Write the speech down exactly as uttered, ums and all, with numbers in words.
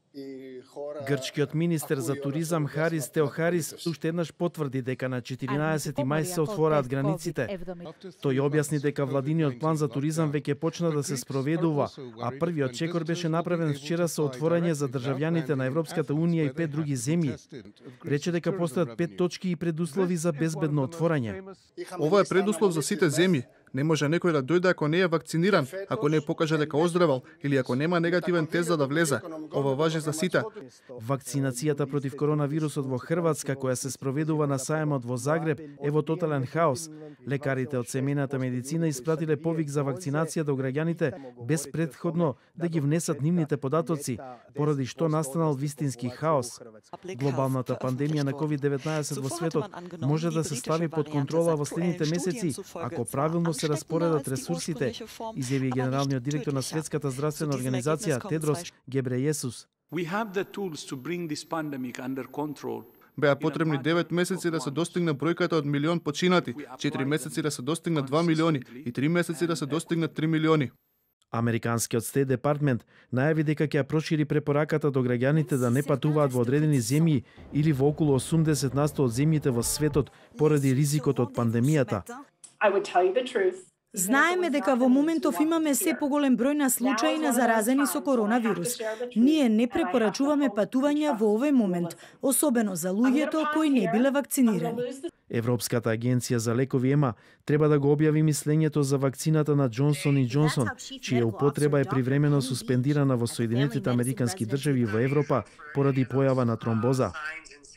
Грчкиот министер за туризам Харис Теохарис уште еднаш потврди дека на четиринаесети мај се отвораат границите. Тој објасни дека владиниот план за туризам веќе почна да се спроведува, а првиот чекор беше направен вчера со отворање за државјаните на Европската унија и пет други земји. Рече дека постојат пет точки и предуслови за безбедно отворање. Ова е предуслов за сите земји. Не може некој да дојде ако не е вакциниран, ако не покаже дека оздравел или ако нема негативен тест за да влезе. Ова важи за сите. Вакцинацијата против коронавирусот во Хрватска, која се спроведува на сајмот во Загреб, е во тотален хаос. Лекарите од семејната медицина испратиле повик за вакцинација до граѓаните без претходно да ги внесат нивните податоци, поради што настанал вистински хаос. Глобалната пандемија на ковид деветнаесет во светот може да се стави под контрола во следните месеци, ако правилно се распоредат ресурсите, изјави генералниот директор на Светската здравствена организација Тедрос Гебрејесус. Беа потребни девет месеци да се достигне бројката од милион починати, четири месеци да се достигнат два милиони и три месеци да се достигнат три милиони. Американскиот Стейт Департмент најави дека ќе прошири препораката до граѓаните да не патуваат во одредени земји или во околу осумдесет на сто од земјите во светот поради ризикот од пандемијата. Знаеме дека во моментов имаме се поголем број на случаи на заразени со коронавирус. Ние не препорачуваме патувања во овој момент, особено за луѓето кои не биле вакцинирани. Европската агенција за лекови ЕМА треба да го објави мислењето за вакцината на Джонсон и Джонсон, чија употреба е привремено суспендирана во Соединетите Американски држави во Европа поради појава на тромбоза.